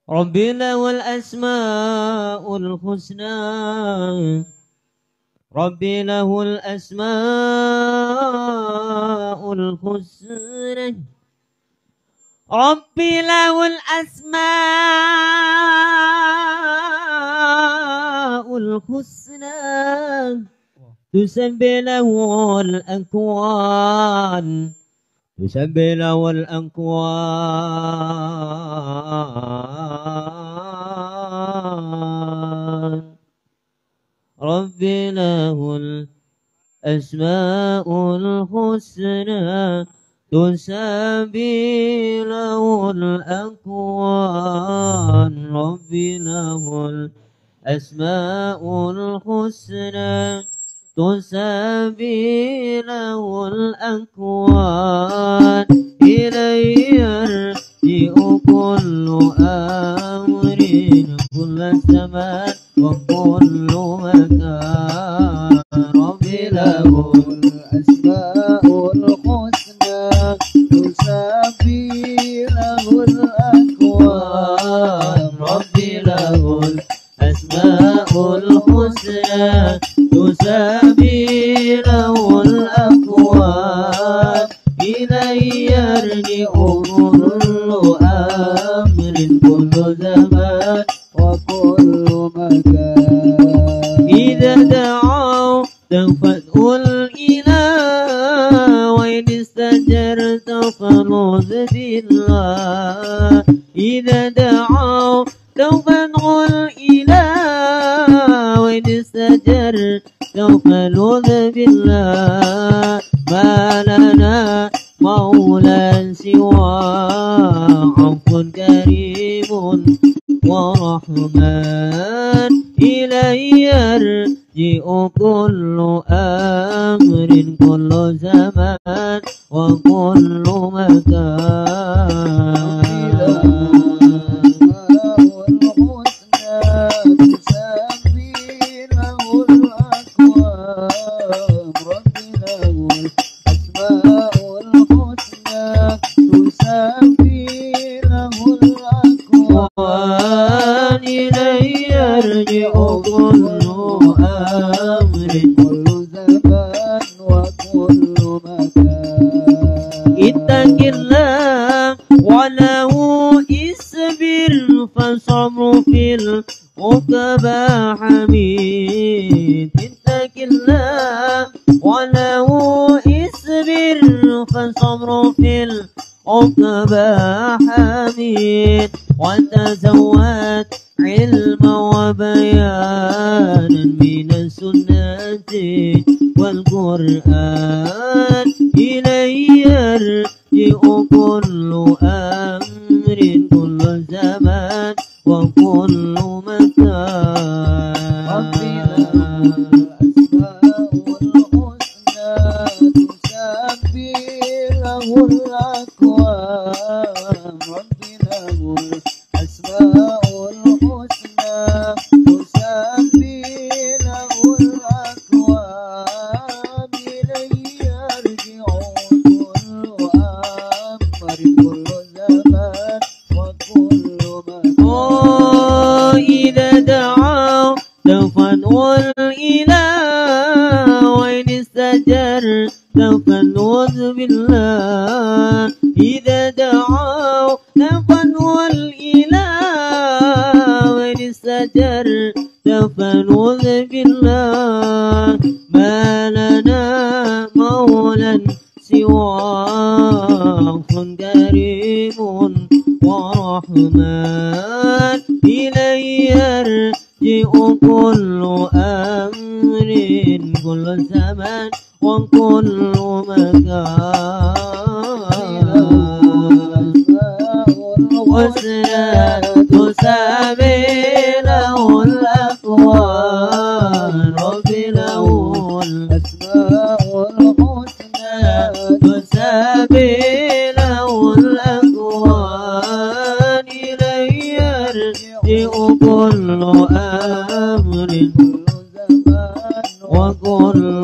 ربي له الأسماء الحسنى ربي له الأسماء الحسنى ربي له الأسماء الحسنى تسبح له الأكوان تسبح له الأكوان ربي له الأسماء الحسنى تسبح له الأكوان ربي له الأسماء الحسنى تسبح له الأكوان إليه يرجع كل أمر كل زمان وكل مكان ربي له الأسماء الحسنى تسبح له الأكوان ربي له الأسماء الحسنى تسبح له الأكوان إليه يرجع كل أمر كل زمان وكل مكان إذا دعوا فادعوا الإله وإن استجرت فلوذ بالله إذا دعوا فادعوا الإله وإن استجرت فلوذ بالله ما لنا مولى سوى عفو كريم ورحمن إليه يرجع كل أمر كل زمان وكل مكان فالصبر في العقبى حميد اتق الله وله اصبر فالصبر في العقبى حميد وتزود علما وبيانا من السنة والقرآن إليه يرجع كل أمر كل زمان وكل مكان ربنا الأسماء الحسنى تسبح له الأكوان ربنا الأسماء الحسنى تسبح له الأكوان إليه يرجع كل أمر كل زمان وكل إذا دعوا فادعوا الإله وإن استجر فلوذ بالله إذا دعوا فادعوا الإله وإن استجر فلوذ بالله ما لنا مولى سوى كريم ورحمن إليه يرجع كل أمر كل زمان وكل مكان والسنة تسبح له الأكوان ربي له الأسماء الحسنى تسبح له الأكوان إليه يرجع كل أمر وكل